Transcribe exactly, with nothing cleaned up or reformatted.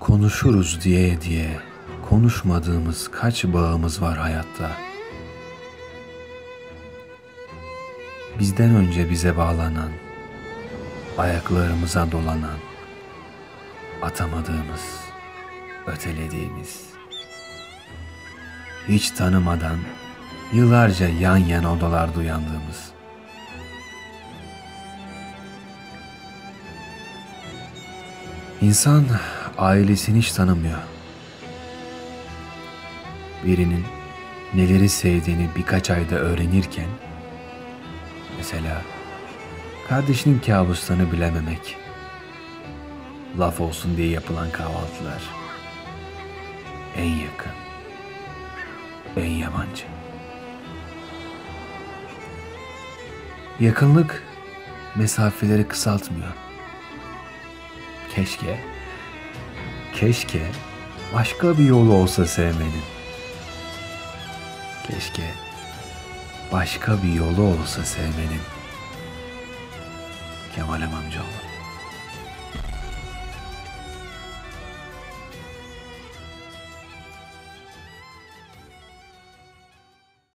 Konuşuruz diye diye konuşmadığımız kaç bağımız var hayatta. Bizden önce bize bağlanan, ayaklarımıza dolanan, atamadığımız, ötelediğimiz, hiç tanımadan yıllarca yan yana odalarda uyandığımız. İnsan ailesini hiç tanımıyor. Birinin neleri sevdiğini birkaç ayda öğrenirken, mesela kardeşinin kabuslarını bilememek, laf olsun diye yapılan kahvaltılar, en yakın, en yabancı. Yakınlık mesafeleri kısaltmıyor. Keşke, keşke başka bir yolu olsa sevmenin. Keşke başka bir yolu olsa sevmenin. Kemal Amamcıoğlu.